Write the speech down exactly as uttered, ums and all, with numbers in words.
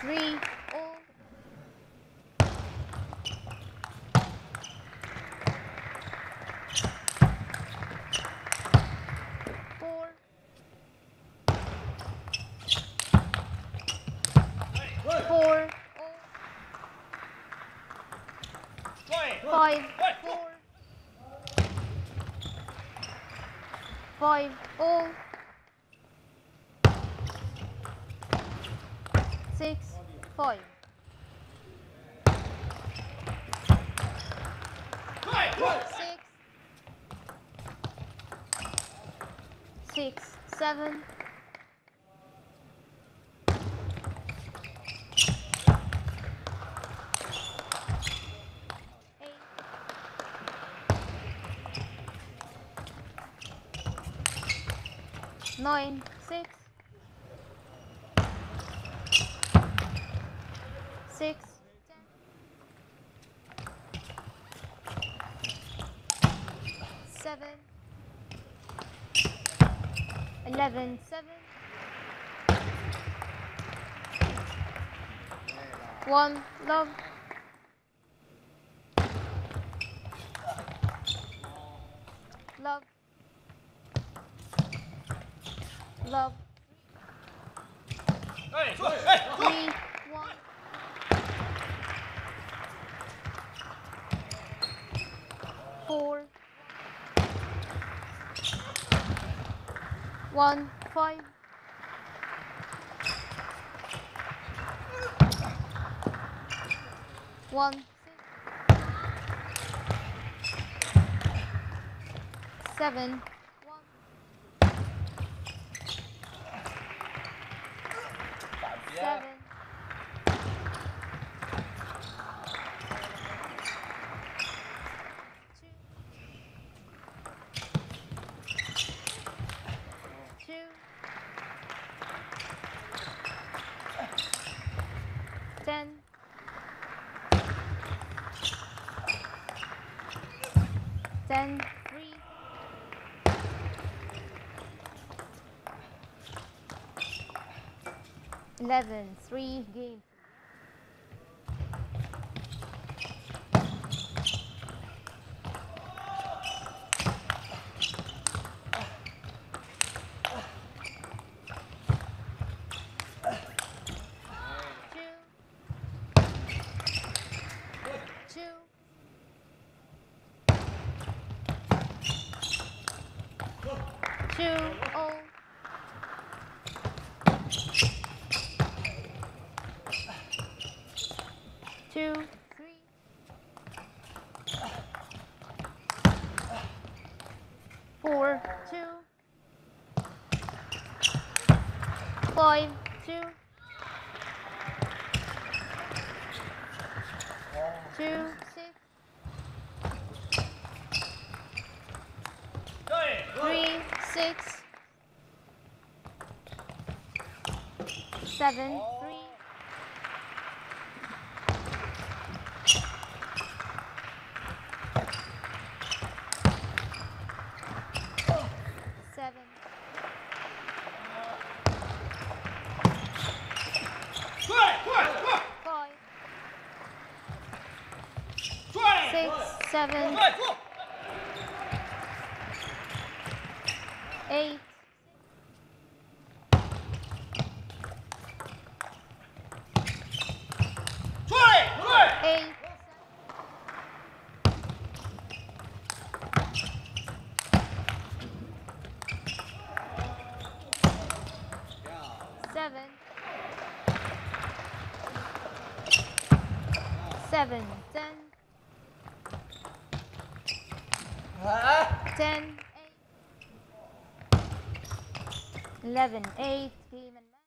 three, all. Four. Four, all. Five, four. Five, all. Six, five. Six. Six, seven. Eight. Nine, six. Six, ten. Seven. Eleven, seven. One, love. Love. Love. Three, one. Four. One, five. One, six. Seven. One. Seven. Two. Ten. Ten. Three. Eleven. Three. Game. Two. Two, all. Two, three. Four, two. Five, two. Two, six. Three, six. Seven, three. Seven. Five. Six, seven. Eight. Eight. Seven. Seven. Ten. Ten. Eight. Eleven. Eight. Game and match.